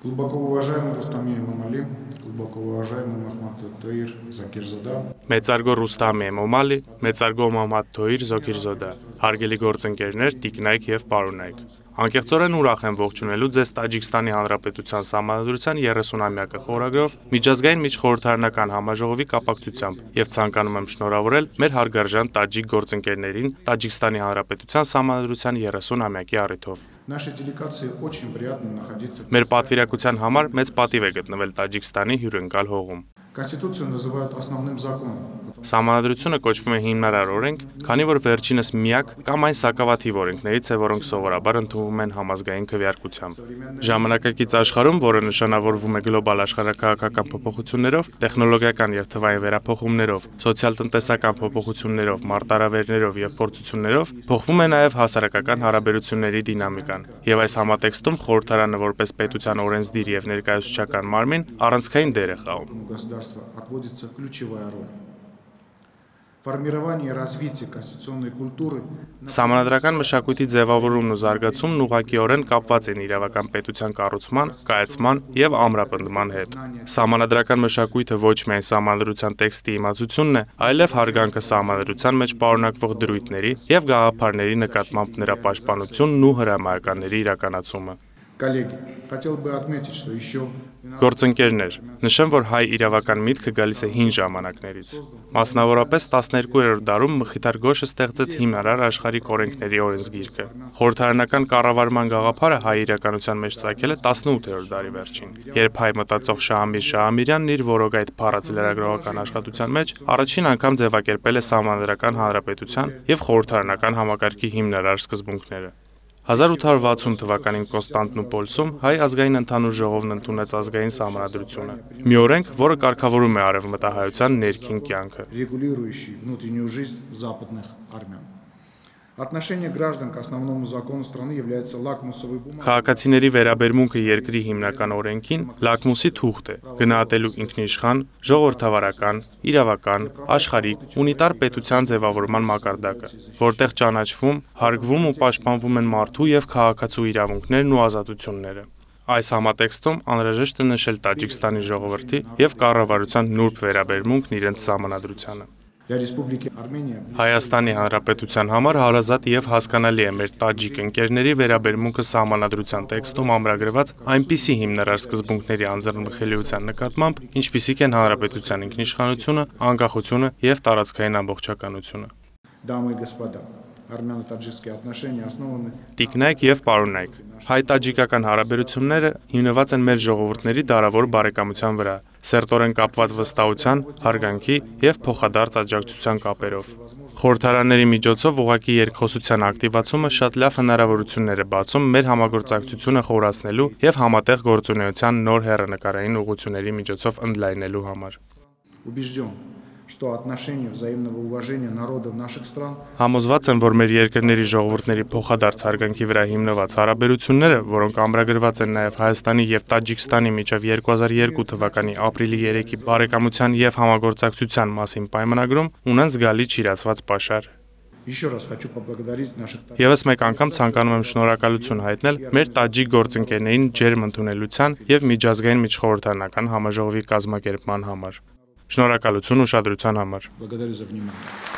Глубоко уважаемый Рустам Эмомали, глубоко уважаемый Махмад Таир Закирзода. Մեծարգո Ռուստամ Էմոմալի, մեծարգո Մահմադ Թոհիր Զոքիրզոդա, հարգելի գործընկերներ, տիկնայք եւ պարոնայք։ Անկեղծորեն ուրախ եմ ողջունելու ձեզ Տաջիկստանի Հանրապետության Սահմանադրության 30-ամյակը խորագրով միջազգային միջխորհրդարանական համաժողովի կապակցությամբ եւ ցանկանում եմ շնորհավորել մեր հարգարժան տաջիկ գործընկերներին Տաջիկստանի Հանրապետության Սահմանադրության 30-ամյակի առիթով։ Нашей делегации очень приятно находиться. Մեր պատվիրակության համար մեծ պատիվ է գտնվել Տաջիկստանի հյուրընկալ հողում։ Конституцию называют основным законом. Սահմանադրությունը կոչվում է հիմնարար օրենք, քանի որ վերջինս միակ կամ այն սակավաթիվ օրենքներից է, որոնք սովորաբար ընդունվում են համազգային քվեարկությամբ։ Ժամանակակից աշխարհում, որը նշանավորվում է գլոբալ աշխարհաքաղաքական փոփոխություններով, տեխնոլոգիական եւ թվային վերափոխումներով, սոցիալ-տնտեսական փոփոխություններով, մարտահրավերներով եւ փորձություններով, փոխվում է նաեւ հասարակական հարաբերությունների դինամիկան։ Եվ այս համատեքստում խորհրդարանը որպես պետության օրենսդիր եւ ներկայացուցչական մարմին առանցքային դեր է խաղում։ Государства отводится ключевая роль. Формирование и развитие конституционной культуры. Սահմանադրական մշակույթի ձևավորումն ու զարգացումն ուղղակիորեն կապված են իրավական պետության կառուցման, կայացման եւ ամրապնդման հետ։ Սահմանադրական մշակույթը ոչ միայն սահմանադրության տեքստի իմացությունն է, այլև հարգանքը սահմանադրության մեջ պարունակվող դրույթների եւ գաղափարների նկատմամբ նրա պաշտպանությունն ու հրամայականների իրականացումը։ Коллеги, хотел бы отметить, что еще Գործընկերներ, նշեմ, որ հայ իրավական միտքը գալիս է հին ժամանակներից։ Մասնավորապես 12-րդ դարում Մխիթար Գոշը ստեղծեց հիմնարար աշխարհիկ օրենքների օրենսգիրքը։ Խորհրդարանական կառավարման գաղափարը հայ իրականության մեջ ծագել է 18-րդ դարի վերջին, երբ հայ մտածող Շահամիր Շահամիրյանն իր որոգայթ փառած լրագրողական աշխատության մեջ առաջին անգամ ձևակերպել է Սահմանադրական Հանրապետության եւ խորհրդարանական համակարգի հիմնարար սկզբունքները։ 1860 թվականին Կոնստանտինոպոլսում հայ ազգային ընդհանուր ժողովն ընդունեց ազգային սահմանադրությունը։ Մի օրենք, որը կարգավորում է արևմտահայության ներքին կյանքը։ регулирующий внутреннюю жизнь западных армян. Отношение граждан к основному закону страны является лакмусовой бумагой. Քաղաքացիների վերաբերմունքը երկրի հիմնական օրենքին լակմուսի թուղթ է, գնահատելու ինքնիշխան, ժողովրդավարական, իրավական, աշխարհիկ, ունիտար պետության ձևավորման մակարդակը, որտեղ ճանաչվում, հարգվում ու պաշտպանվում են մարդու եւ քաղաքացու իրավունքներն ու ազատությունները։ Այս համատեքստում անհրաժեշտ է նշել Տաջիկստանի ժողովրդի եւ կառավարության նուրբ վերաբերմունքն իրենց սահմանադրությանը։ Для Республики Армения Հայաստանի Հանրապետության համար հարազատ եւ հասկանալի է մեր տաջիկ ընկերների վերաբերմունքը սահմանադրության տեքստում ամրագրված այնպիսի հիմնարար սկզբունքների անձեռնմխելիության նկատմամբ, ինչպիսիք են հանրապետության ինքնիշխանությունը, անկախությունը եւ տարածքային ամբողջականությունը։ Дамы и господа, армяно-таджикские отношения основаны Տիկնայք եւ պարոնայք, հայ-տաջիկական հարաբերությունները հիմնված են մեր ժողովուրդների դարավոր բարեկամության վրա, սերտորեն կապված վստահության, հարգանքի եւ փոխադարձ աջակցության կապերով։ Խորհրդարանների միջոցով ուղղակի երկխոսության ակտիվացումը շատ լավ հնարավորություններ է բացում մեր համագործակցությունը խորացնելու եւ համատեղ գործունեության նոր հեռանկարային ուղղությունների միջոցով ընդլայնելու համար։ убежден, что отношения взаимного уважения народов наших стран Համոզված եմ, որ մեր երկրների ժողովուրդների փոխադարձ հարգանքի վրա հիմնված հարաբերությունները, որոնք ամրագրված են նաև Հայաստանի եւ Տաջիկստանի միջև 2002 թվականի ապրիլի 3-ի բարեկամության եւ համագործակցության մասին պայմանագրում, ունեն զգալի չիրացված պաշար։ Еще раз хочу поблагодарить наших Եվս մեկ անգամ ցանկանում եմ շնորհակալություն հայտնել մեր տաջիկ գործընկերներին ջերմ ընդունելության եւ միջազգային միջխորհրդարանական համաժողովի կազմակերպման համար։ Շնորհակալություն ուշադրության համար։ Благодарю за внимание.